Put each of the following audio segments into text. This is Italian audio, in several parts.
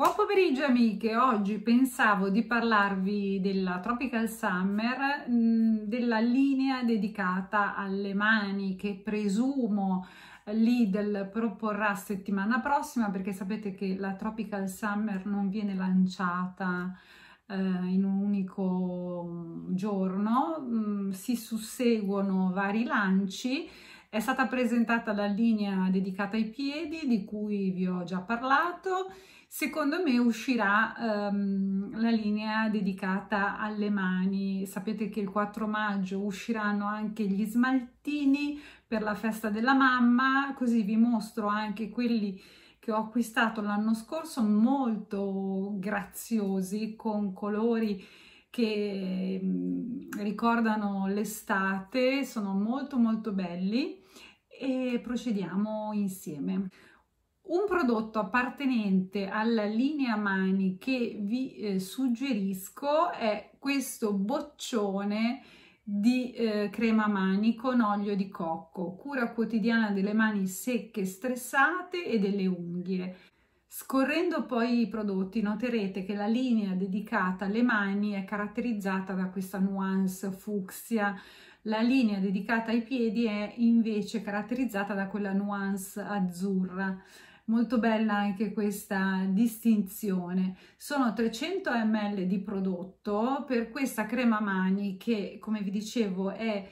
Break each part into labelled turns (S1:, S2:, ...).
S1: Buon pomeriggio amiche, oggi pensavo di parlarvi della Tropical Summer, della linea dedicata alle mani che presumo Lidl proporrà settimana prossima, perché sapete che la Tropical Summer non viene lanciata in un unico giorno, si susseguono vari lanci. È stata presentata la linea dedicata ai piedi, di cui vi ho già parlato. Secondo me uscirà la linea dedicata alle mani. Sapete che il 4 maggio usciranno anche gli smaltini per la festa della mamma, così vi mostro anche quelli che ho acquistato l'anno scorso, molto graziosi, con colori che ricordano l'estate, sono molto belli, e procediamo insieme. Un prodotto appartenente alla linea mani che vi suggerisco è questo boccione di crema mani con olio di cocco, cura quotidiana delle mani secche, stressate e delle unghie. Scorrendo poi i prodotti noterete che la linea dedicata alle mani è caratterizzata da questa nuance fucsia. La linea dedicata ai piedi è invece caratterizzata da quella nuance azzurra. Molto bella anche questa distinzione. Sono 300 ml di prodotto per questa crema mani che, come vi dicevo, è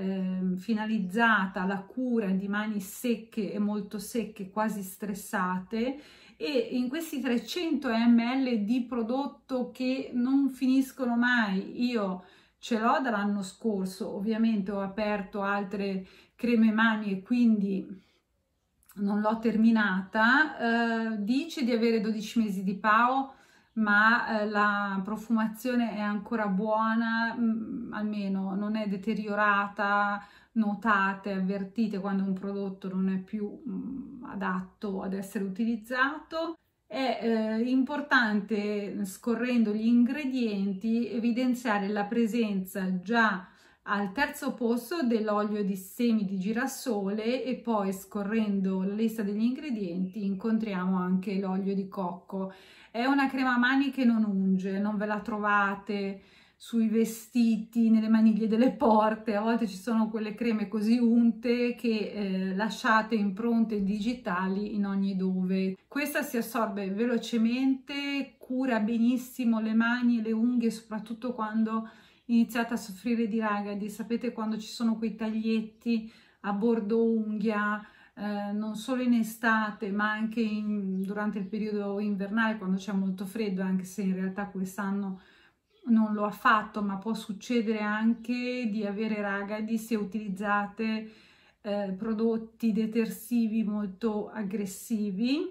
S1: finalizzata alla cura di mani secche e molto secche, quasi stressate, e in questi 300 ml di prodotto che non finiscono mai. Io ce l'ho dall'anno scorso, ovviamente ho aperto altre creme mani e quindi non l'ho terminata. Dice di avere 12 mesi di PAO, ma la profumazione è ancora buona, almeno non è deteriorata. Notate, avvertite quando un prodotto non è più adatto ad essere utilizzato. È importante, scorrendo gli ingredienti, evidenziare la presenza già al terzo posto dell'olio di semi di girasole, e poi scorrendo la lista degli ingredienti incontriamo anche l'olio di cocco. È una crema mani che non unge, non ve la trovate sui vestiti, nelle maniglie delle porte. A volte ci sono quelle creme così unte che lasciate impronte digitali in ogni dove. Questa si assorbe velocemente, cura benissimo le mani e le unghie, soprattutto quando iniziate a soffrire di ragadi. Sapete, quando ci sono quei taglietti a bordo unghia, non solo in estate ma anche durante il periodo invernale, quando c'è molto freddo, anche se in realtà quest'anno non lo ha fatto, ma può succedere anche di avere ragadi se utilizzate prodotti detersivi molto aggressivi,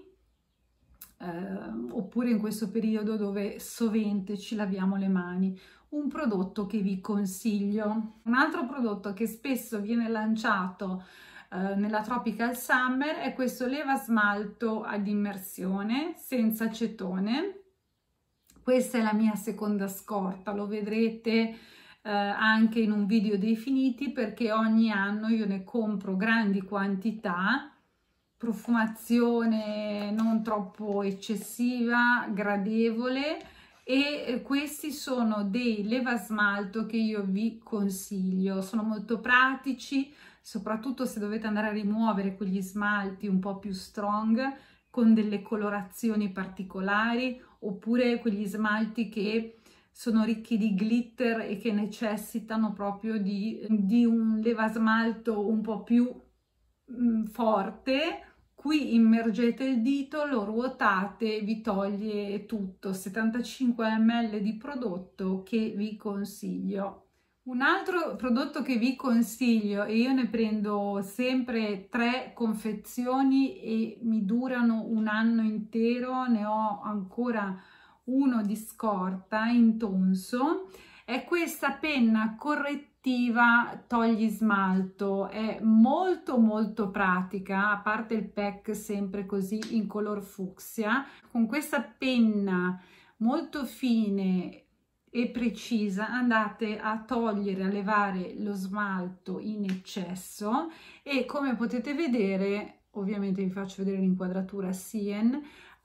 S1: oppure in questo periodo dove sovente ci laviamo le mani. Un prodotto che vi consiglio. Un altro prodotto che spesso viene lanciato nella Tropical Summer è questo leva smalto ad immersione senza acetone. Questa è la mia seconda scorta, lo vedrete anche in un video dei finiti, perché ogni anno io ne compro grandi quantità. Profumazione non troppo eccessiva, gradevole, e questi sono dei levasmalto che io vi consiglio. Sono molto pratici, soprattutto se dovete andare a rimuovere quegli smalti un po' più strong con delle colorazioni particolari, oppure quegli smalti che sono ricchi di glitter e che necessitano proprio di un levasmalto un po' più forte. Qui immergete il dito, lo ruotate, vi toglie tutto. 75 ml di prodotto che vi consiglio. Un altro prodotto che vi consiglio, e io ne prendo sempre 3 confezioni e mi durano un anno intero, ne ho ancora uno di scorta in tonso, è questa penna correttiva togli smalto. È molto pratica, a parte il pack sempre così in color fucsia. Con questa penna molto fine e precisa andate a togliere, a levare lo smalto in eccesso, e come potete vedere, ovviamente vi faccio vedere l'inquadratura Sien,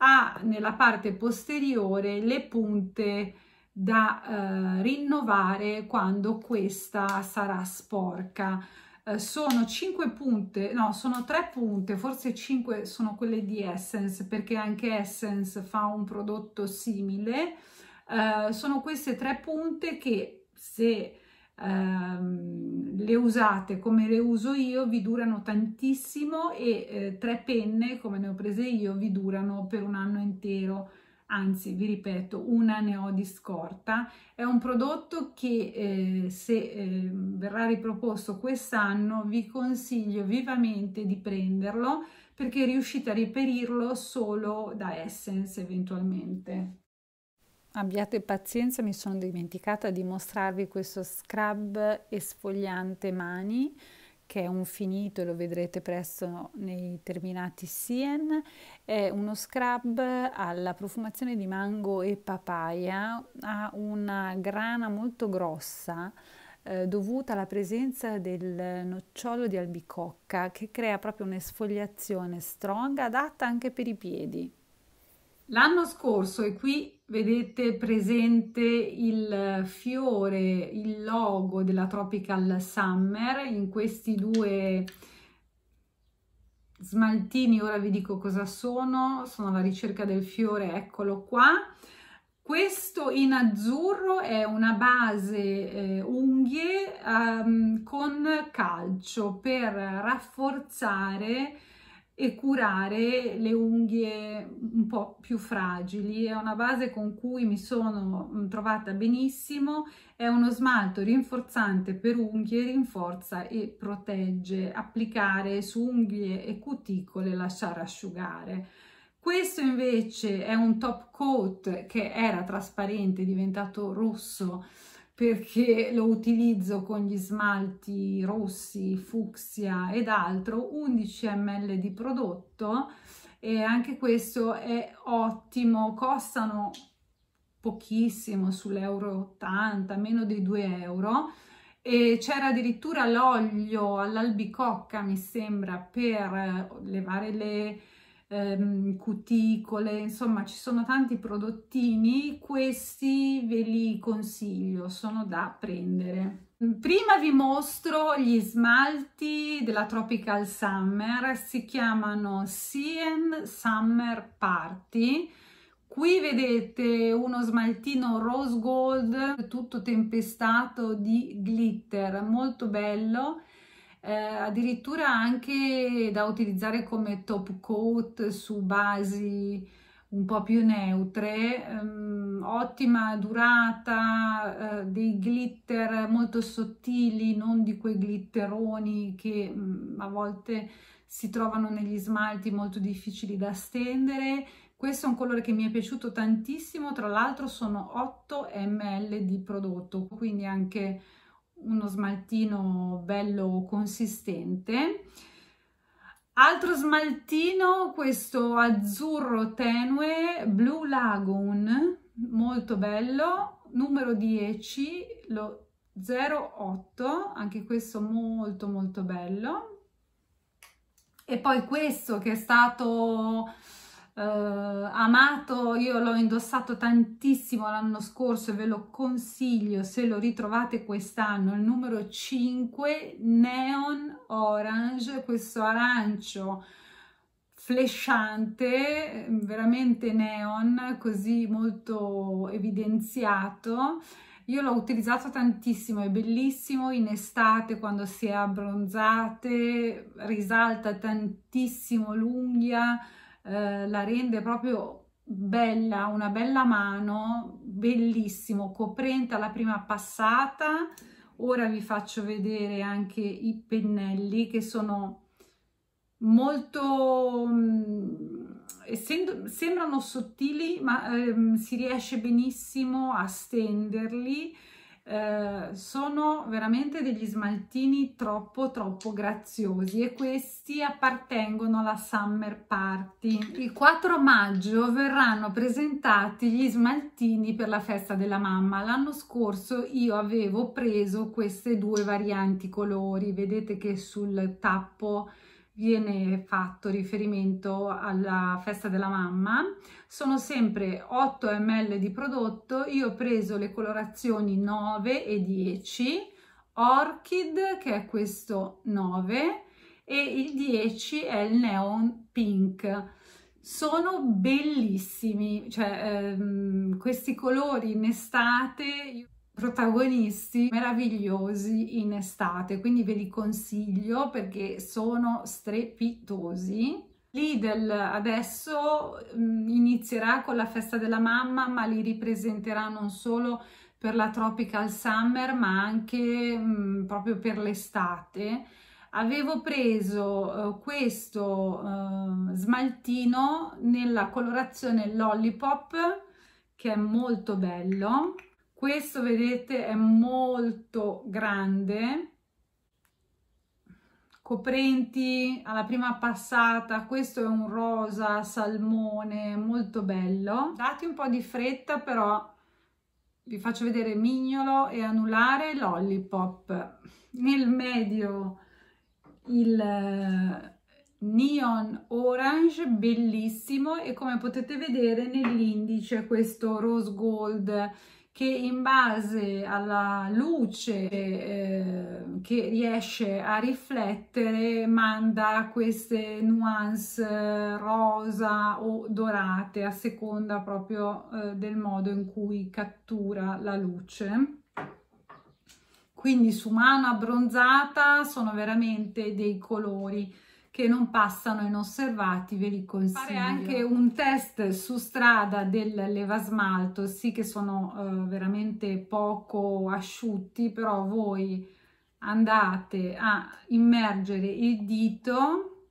S1: ha nella parte posteriore le punte da rinnovare quando questa sarà sporca. Sono 5 punte, no, sono 3 punte, forse 5 sono quelle di Essence, perché anche Essence fa un prodotto simile. Sono queste 3 punte che, se le usate come le uso io, vi durano tantissimo, e 3 penne come ne ho prese io vi durano per un anno intero. Anzi, vi ripeto, una ne ho di scorta. È un prodotto che se verrà riproposto quest'anno vi consiglio vivamente di prenderlo, perché riuscite a reperirlo solo da Essence eventualmente. Abbiate pazienza, mi sono dimenticata di mostrarvi questo scrub esfoliante mani, che è un finito e lo vedrete presto nei terminati Sien. È uno scrub alla profumazione di mango e papaya, ha una grana molto grossa dovuta alla presenza del nocciolo di albicocca, che crea proprio un'esfoliazione strong, adatta anche per i piedi. L'anno scorso, e qui vedete presente il fiore, il logo della Tropical Summer, in questi 2 smaltini, ora vi dico cosa sono alla ricerca del fiore, eccolo qua. Questo in azzurro è una base unghie con calcio, per rafforzare e curare le unghie un po' più fragili. È una base con cui mi sono trovata benissimo. È uno smalto rinforzante per unghie, rinforza e protegge. Applicare su unghie e cuticole, lasciare asciugare. Questo invece è un top coat che era trasparente, è diventato rosso perché lo utilizzo con gli smalti rossi, fucsia ed altro. 11 ml di prodotto, e anche questo è ottimo, costano pochissimo, sull'euro 80, meno dei 2 euro. E c'era addirittura l'olio all'albicocca, mi sembra, per levare le cuticole. Insomma, ci sono tanti prodottini, questi ve li consiglio, sono da prendere. Prima vi mostro gli smalti della Tropical Summer, si chiamano Sien Summer Party. Qui vedete uno smaltino rose gold tutto tempestato di glitter, molto bello. Addirittura anche da utilizzare come top coat su basi un po' più neutre, ottima durata, dei glitter molto sottili, non di quei glitteroni che a volte si trovano negli smalti, molto difficili da stendere. Questo è un colore che mi è piaciuto tantissimo, tra l'altro sono 8 ml di prodotto, quindi anche uno smaltino bello consistente. Altro smaltino, questo azzurro tenue, Blue Lagoon, molto bello, numero 10, lo 08, anche questo molto molto bello. E poi questo che è stato amato, io l'ho indossato tantissimo l'anno scorso e ve lo consiglio se lo ritrovate quest'anno, il numero 5 Neon Orange, questo arancio flashante, veramente neon, così molto evidenziato. Io l'ho utilizzato tantissimo, è bellissimo in estate quando si è abbronzate, risalta tantissimo l'unghia, la rende proprio bella, una bella mano, bellissimo, coprente alla prima passata. Ora vi faccio vedere anche i pennelli che sono molto, sembrano sottili, ma si riesce benissimo a stenderli. Sono veramente degli smaltini troppo graziosi, e questi appartengono alla Summer Party. Il 4 maggio verranno presentati gli smaltini per la festa della mamma. L'anno scorso io avevo preso queste 2 varianti colori, vedete che sul tappo viene fatto riferimento alla festa della mamma. Sono sempre 8 ml di prodotto. Io ho preso le colorazioni 9 e 10, Orchid che è questo 9 e il 10 è il Neon Pink. Sono bellissimi, cioè questi colori in estate, protagonisti meravigliosi in estate, quindi ve li consiglio perché sono strepitosi. Lidl adesso inizierà con la festa della mamma, ma li ripresenterà non solo per la Tropical Summer ma anche proprio per l'estate. Avevo preso questo smaltino nella colorazione Lollipop, che è molto bello. Questo, vedete, è molto grande. Coprenti alla prima passata, questo è un rosa salmone molto bello. Date un po' di fretta, però vi faccio vedere mignolo e anulare Lollipop. Nel medio il neon orange, bellissimo, e come potete vedere nell'indice questo rose gold che in base alla luce che riesce a riflettere manda queste nuance rosa o dorate a seconda proprio del modo in cui cattura la luce. Quindi su mano abbronzata sono veramente dei colori che non passano inosservati, ve li consiglio. Fare anche un test su strada del levasmalto, sì che sono veramente poco asciutti, però voi andate a immergere il dito,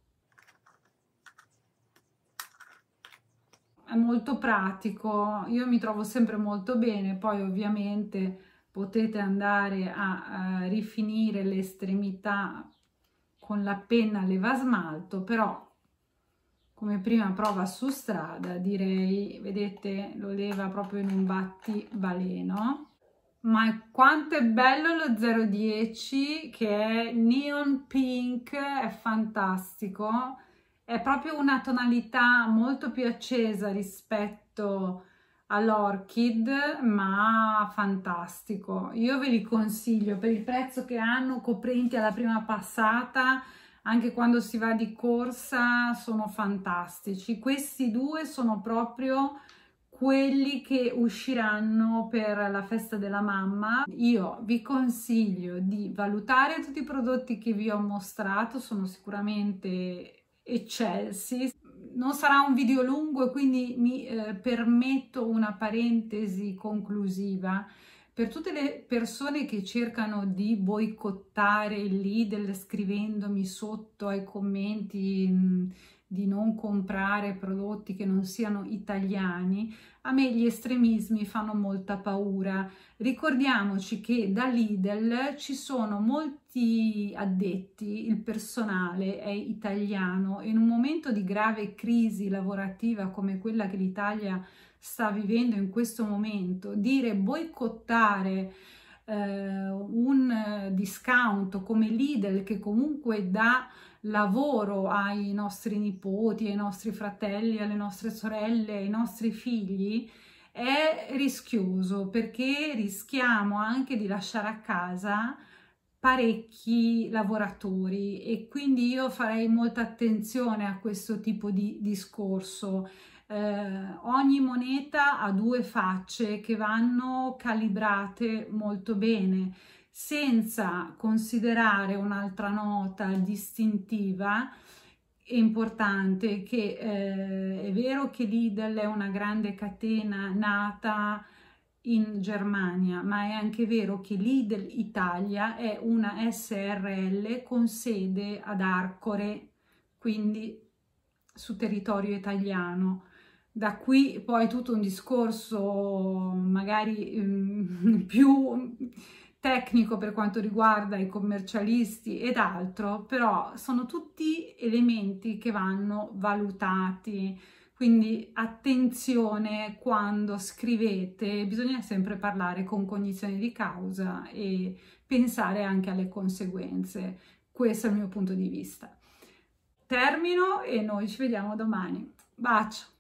S1: è molto pratico, io mi trovo sempre molto bene, poi ovviamente potete andare a rifinire le estremità con la penna levasmalto, però come prima prova su strada direi, vedete, lo leva proprio in un battibaleno. Ma quanto è bello lo 010, che è neon pink, è fantastico, è proprio una tonalità molto più accesa rispetto all'Orchid, ma fantastico. Io ve li consiglio per il prezzo che hanno, coprenti alla prima passata, anche quando si va di corsa, sono fantastici. Questi due sono proprio quelli che usciranno per la festa della mamma. Io vi consiglio di valutare tutti i prodotti che vi ho mostrato, sono sicuramente eccelsi. Non sarà un video lungo e quindi mi permetto una parentesi conclusiva. Per tutte le persone che cercano di boicottare il Lidl scrivendomi sotto ai commenti di non comprare prodotti che non siano italiani, a me gli estremismi fanno molta paura. Ricordiamoci che da Lidl ci sono molti addetti, il personale è italiano e in un momento di grave crisi lavorativa come quella che l'Italia sta vivendo in questo momento, dire boicottare un discount come Lidl, che comunque dà lavoro ai nostri nipoti, ai nostri fratelli, alle nostre sorelle, ai nostri figli, è rischioso, perché rischiamo anche di lasciare a casa parecchi lavoratori, e quindi io farei molta attenzione a questo tipo di discorso. Ogni moneta ha due facce che vanno calibrate molto bene, senza considerare un'altra nota distintiva e importante, che è vero che Lidl è una grande catena nata in Germania, ma è anche vero che Lidl Italia è una SRL con sede ad Arcore, quindi su territorio italiano. Da qui poi tutto un discorso magari più tecnico per quanto riguarda i commercialisti ed altro, però sono tutti elementi che vanno valutati. Quindi attenzione quando scrivete, bisogna sempre parlare con cognizione di causa e pensare anche alle conseguenze. Questo è il mio punto di vista. termino e noi ci vediamo domani. Bacio!